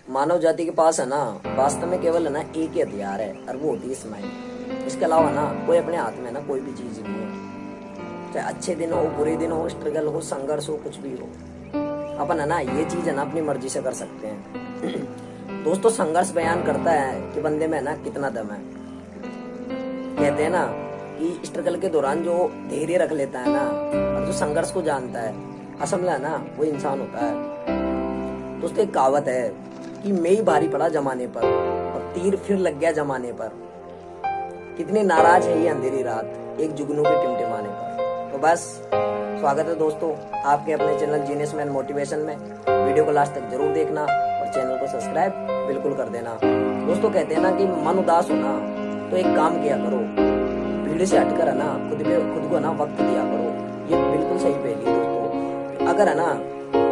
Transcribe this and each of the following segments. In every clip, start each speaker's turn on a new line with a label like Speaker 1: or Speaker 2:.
Speaker 1: मानव जाति के पास है ना वास्तव में केवल है ना एक ही हथियार है और वो होती है स्माइल। इसके अलावा ना कोई अपने हाथ में ना कोई भी चीज नहीं है। चाहे अच्छे दिन हो, बुरे दिन हो, स्ट्रगल हो, संघर्ष हो, कुछ भी हो, अपन है ना ये चीज है ना अपनी मर्जी से कर सकते हैं। दोस्तों संघर्ष बयान करता है कि बंदे में है ना कितना दम है। कहते हैं ना कि स्ट्रगल के दौरान जो धैर्य रख लेता है ना और जो संघर्ष को जानता है, असल में है ना वो इंसान होता है। दोस्तों एक कहावत है कि मैं ही भारी पड़ा जमाने पर और तीर फिर लग गया जमाने पर। कितनी नाराज है ये अंधेरी रात एक जुगनू के टिमटिमाने पर। तो बस स्वागत है दोस्तों आपके अपने चैनल जीनियस मैन मोटिवेशन में। वीडियो को लास्ट तक जरूर देखना और चैनल को सब्सक्राइब बिल्कुल कर देना। दोस्तों कहते हैं ना कि मन उदास हो ना तो एक काम किया करो, भीड़ से हटकर है ना खुद को ना वक्त दिया करो। ये बिल्कुल सही पहली दोस्तों। अगर है ना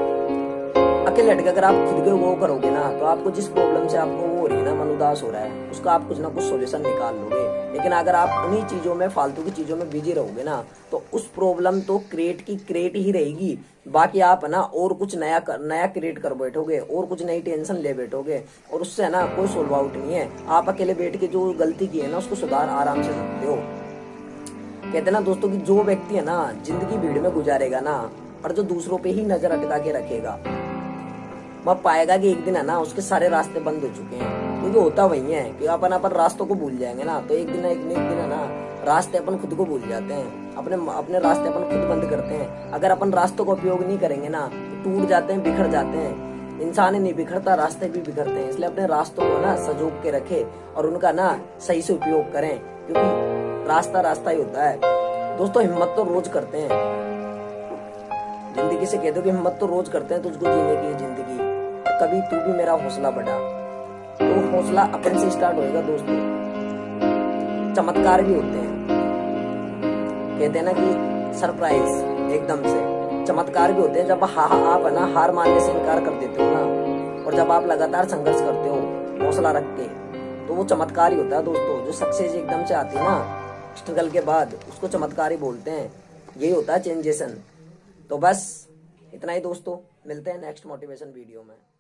Speaker 1: अकेले हटकर आप खुद के वो करोगे ना तो आपको जिस प्रॉब्लम से आपको वो हो रही है ना, मन उदास हो रहा है, उसका आप कुछ ना कुछ सोल्यूशन निकाल लोगे। लेकिन अगर आप उन्हीं चीजों में, फालतू की चीजों में बिजी रहोगे ना तो उस प्रॉब्लम तो क्रिएट ही रहेगी। बाकी आप है ना और कुछ नया क्रिएट कर बैठोगे और कुछ नई टेंशन ले बैठोगे और उससे है ना कोई सोल्व आउट नहीं है। आप अकेले बैठ के जो गलती की है ना उसको सुधार आराम से सकते हो। कहते हैं ना दोस्तों कि जो व्यक्ति है ना जिंदगी भीड़ में गुजारेगा ना और जो दूसरों पे ही नजर अटका के रखेगा, वह पाएगा कि एक दिन है ना उसके सारे रास्ते बंद हो चुके हैं। क्योंकि होता वही है कि अपन रास्तों को भूल जाएंगे ना तो एक दिन है ना रास्ते अपन खुद को भूल जाते हैं। अपने रास्ते अपन खुद बंद करते हैं। अगर अपन रास्तों का उपयोग नहीं करेंगे ना तो टूट जाते हैं, बिखर जाते हैं। इंसान ही नहीं बिखरता, रास्ते भी बिखरते हैं। इसलिए अपने रास्तों को ना सजोग के रखे और उनका ना सही से उपयोग करें, क्योंकि रास्ता ही होता है। दोस्तों हिम्मत तो रोज करते हैं। जिंदगी से कह दो कि हिम्मत तो रोज करते हैं, तुझको जीने की है जिंदगी, कभी तू भी मेरा हौसला बढ़ा। तो हौसला अपन से स्टार्ट होएगा दोस्तों। चमत्कार भी होते हैं। कहते हैं ना कि सरप्राइज एकदम से चमत्कार भी होते हैं जब आप है ना हार मानने से इनकार कर देते हो ना, और जब आप लगातार संघर्ष करते हो हौसला रख के, तो वो चमत्कार ही होता है दोस्तों। जो सक्सेस एकदम से आती है ना स्ट्रगल के बाद, उसको चमत्कार ही बोलते हैं। यही होता है चेंजेशन। तो बस इतना ही दोस्तों, मिलते हैं नेक्स्ट मोटिवेशन वीडियो में।